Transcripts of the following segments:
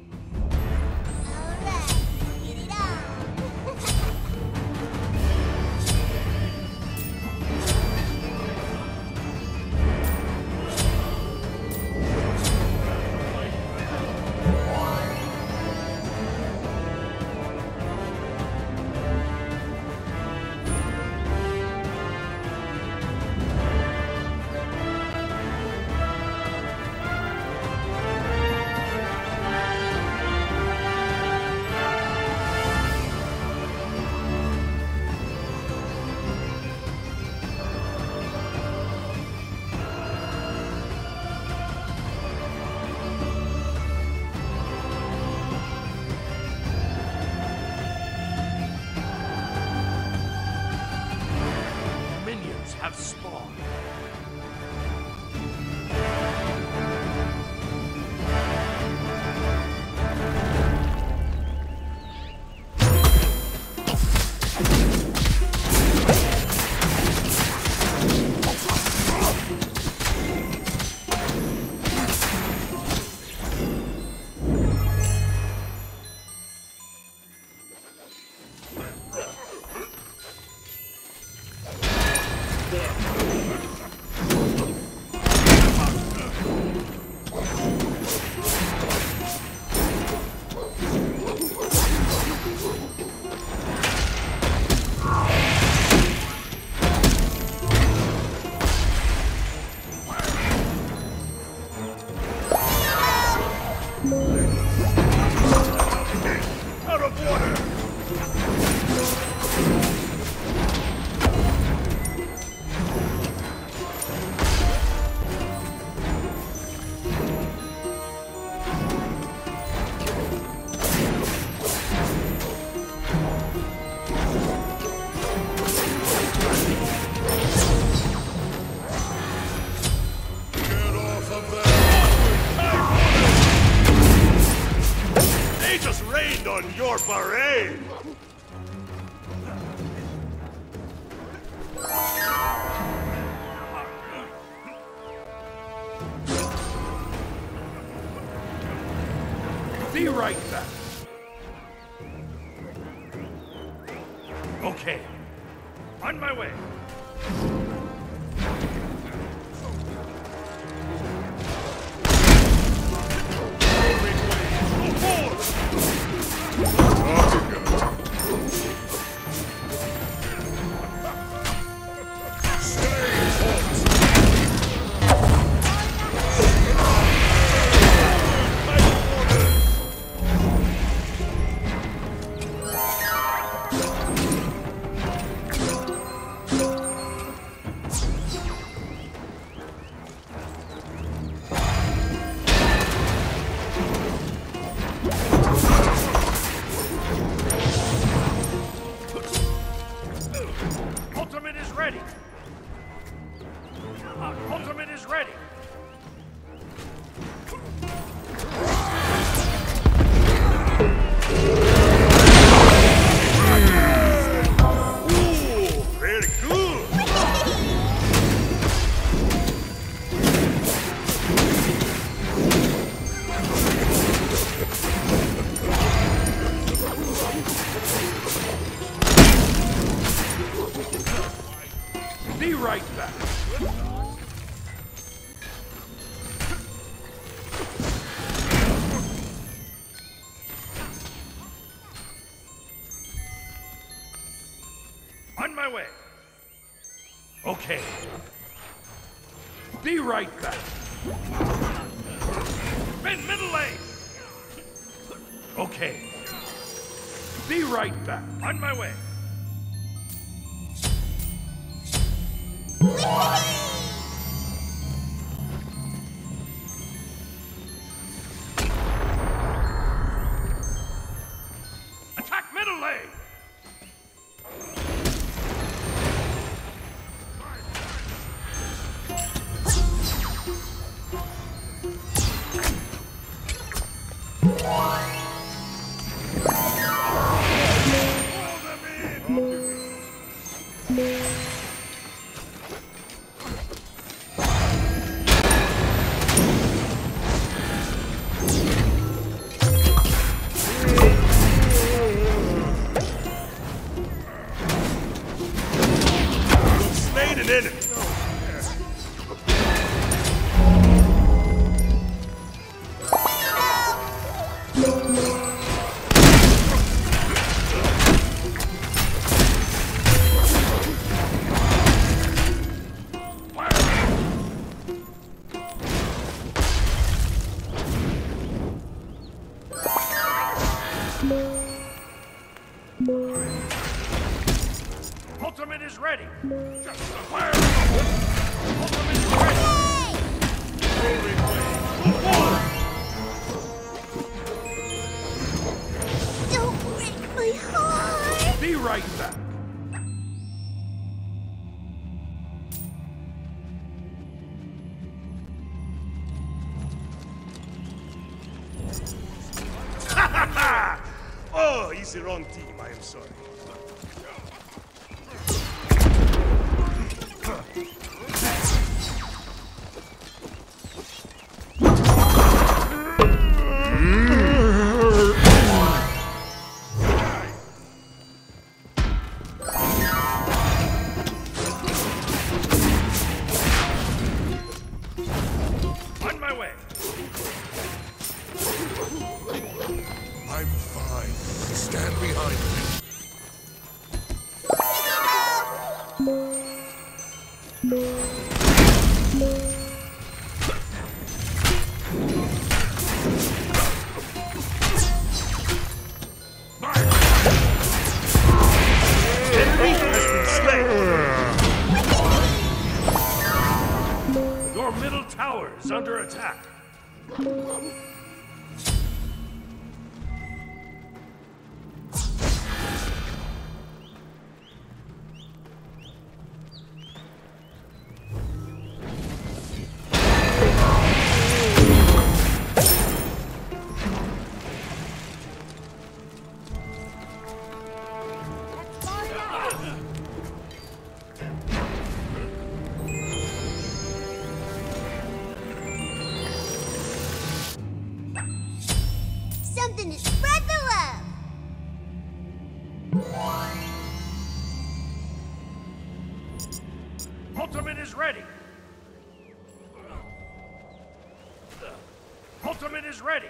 Get it on. Minions have spawned. Out of water! Get off of there! They just rained on your parade! Be right back. Okay. On my way. Ultimate is ready. Ultimate is ready. Ooh, very good. Be right back. On my way. Okay. Be right back. Spin middle lane. Okay. Be right back. On my way. Attack middle lane. enemy. Ultimate is ready. Just fire. Ultimate is ready. Holy flame. Don't break my heart! Be right back. Oh, he's the wrong team. I am sorry. On my way. I'm fine. Stand behind me. Enemy has been slain. Your middle tower is under attack. Something to spread the love! Ultimate is ready. Ultimate is ready.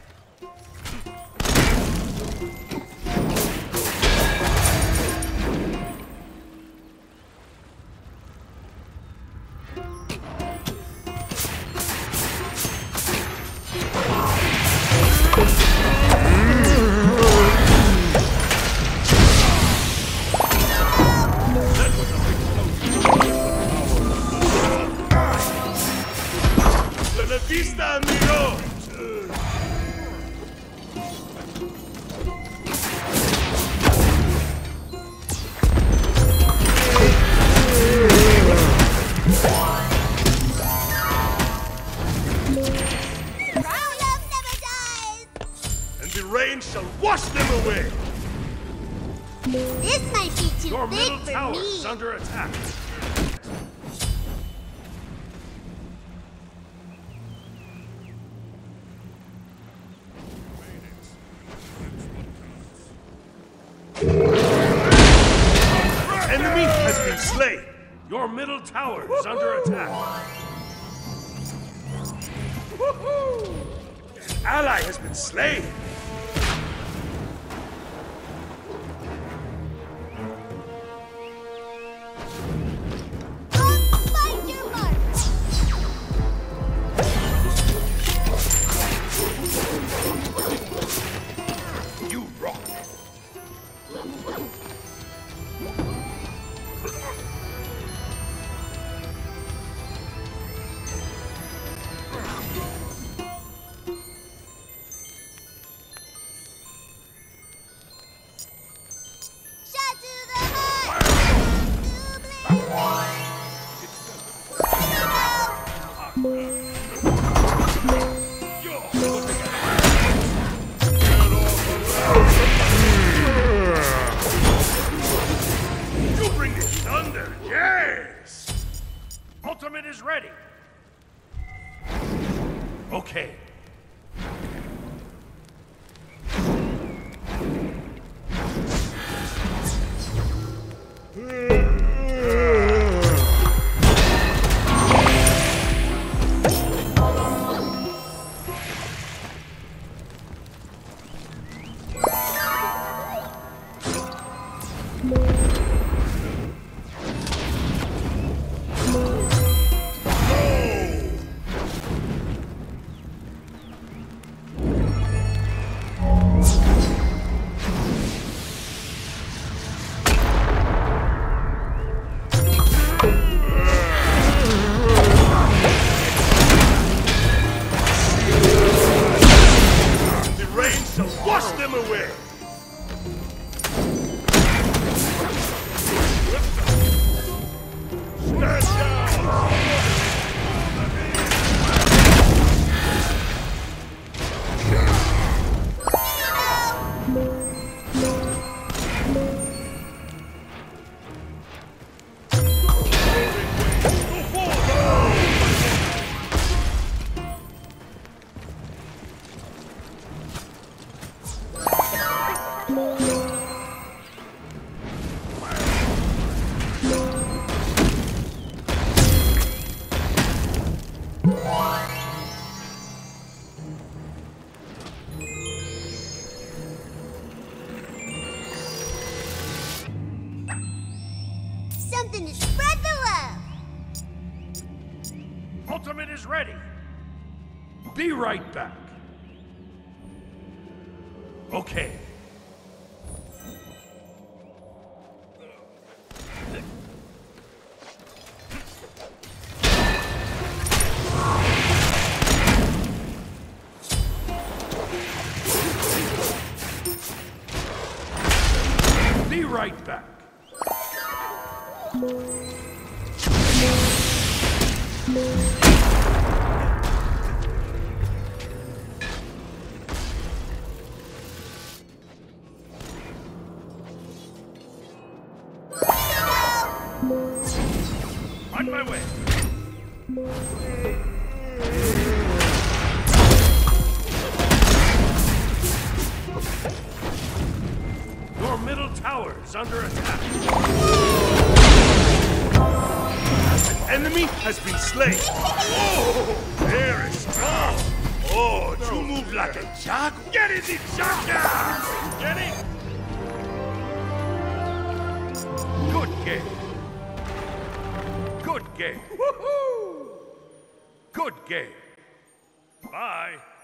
La vista, amigo. True love never dies! And the rain shall wash them away. This might be too Your big middle for tower me. is under attack. Enemy has been slain. Your middle tower is under attack. An ally has been slain. Don't fight your mark! You rock. Shot to the heart! You bring the thunder. Yes. Ultimate is ready. Okay. Nothing to spread the love. Ultimate is ready. Be right back. Okay. Be right back. On my way. Your middle tower is under attack. An enemy has been slain. Oh, very strong. Oh, you move like a jaguar. Get it, the jackal! Get it? Good game. Good game. Woohoo! Good game. Bye.